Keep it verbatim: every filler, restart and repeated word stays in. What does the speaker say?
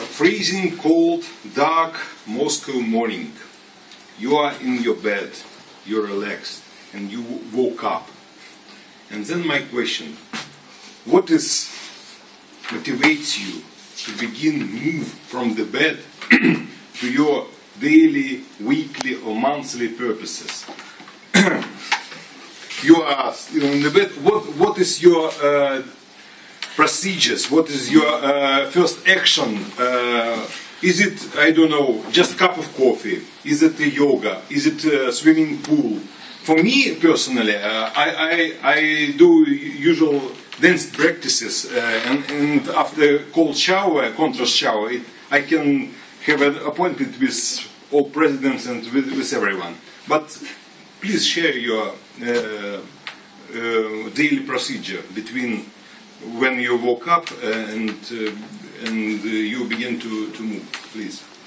freezing cold, dark Moscow morning. You are in your bed, you're relaxed, and you woke up. And then my question, what is motivates you to begin move from the bed to your daily, weekly or monthly purposes? You are in the bed, what, what is your uh, procedures? What is your uh, first action? Uh, is it, I don't know, just a cup of coffee? Is it a yoga? Is it a swimming pool? For me personally, uh, I, I, I do usual dance practices, uh, and, and after cold shower, contrast shower, it, I can have an appointment with all presidents and with, with everyone. But please share your uh, uh, daily procedure between when you woke up and uh, and uh, you begin to, to move, please.